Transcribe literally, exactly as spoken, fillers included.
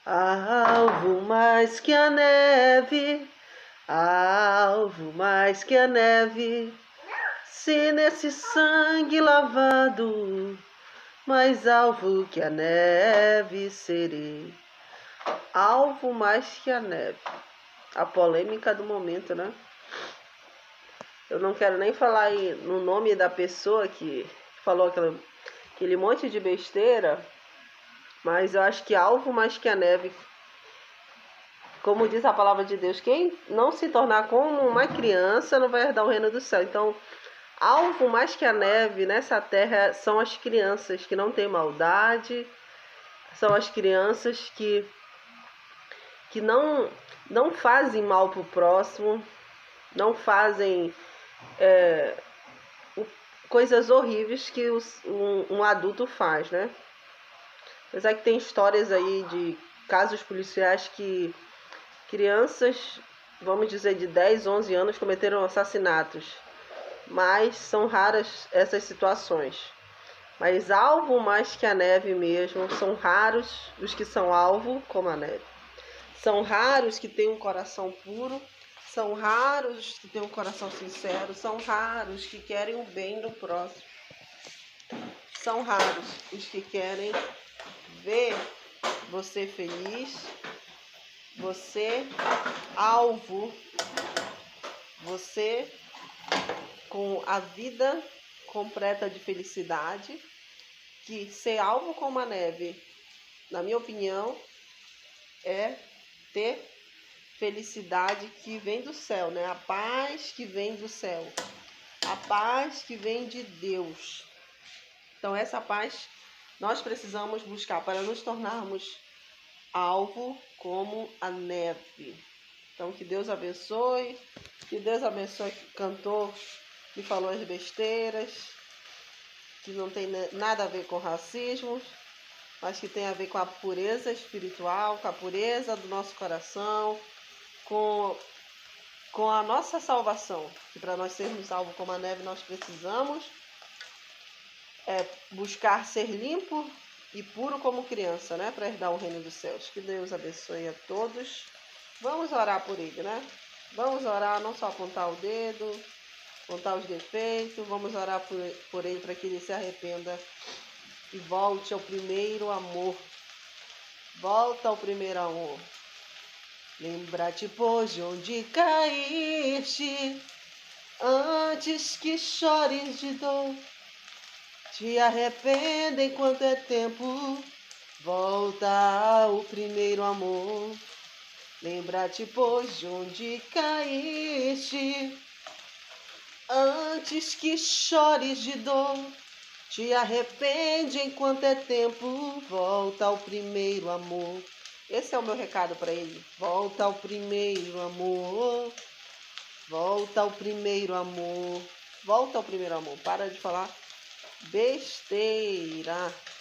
Alvo mais que a neve, alvo mais que a neve, se nesse sangue lavado, mais alvo que a neve serei. Alvo mais que a neve. A polêmica do momento, né? Eu não quero nem falar aí no nome da pessoa que falou aquele, aquele monte de besteira, mas eu acho que alvo mais que a neve, como diz a palavra de Deus, quem não se tornar como uma criança não vai herdar o reino do céu. Então, alvo mais que a neve nessa terra são as crianças que não têm maldade, são as crianças que, que não, não fazem mal para o próximo, não fazem é, coisas horríveis que os, um, um adulto faz, né? Apesar que tem histórias aí de casos policiais que crianças, vamos dizer, de dez, onze anos cometeram assassinatos, mas são raras essas situações. Mas alvo mais que a neve mesmo, são raros os que são alvo como a neve. São raros que têm um coração puro, são raros que têm um coração sincero, são raros que querem o bem do próximo. São raros os que querem ver você feliz, você alvo, você com a vida completa de felicidade, que ser alvo como a neve, na minha opinião, é ter felicidade que vem do céu, né? A paz que vem do céu, a paz que vem de Deus. Então essa paz nós precisamos buscar para nos tornarmos alvo como a neve. Então que Deus abençoe, que Deus abençoe o cantor que falou as besteiras, que não tem nada a ver com racismo, mas que tem a ver com a pureza espiritual, com a pureza do nosso coração, com, com a nossa salvação. Que para nós sermos salvos como a neve, nós precisamos é, buscar ser limpo e puro como criança, né? Para herdar o reino dos céus. Que Deus abençoe a todos. Vamos orar por ele, né? Vamos orar, não só apontar o dedo, apontar os defeitos. Vamos orar por, por ele para que ele se arrependa e volte ao primeiro amor. Volta ao primeiro amor. Lembra-te, pois, de onde caíste, antes que chores de dor. Te arrependa enquanto é tempo, volta ao primeiro amor. Lembra-te, pois, de onde caíste, antes que chores de dor. Te arrepende enquanto é tempo, volta ao primeiro amor. Esse é o meu recado para ele. Volta ao primeiro amor. Volta ao primeiro amor. Volta ao primeiro amor. Para de falar besteira.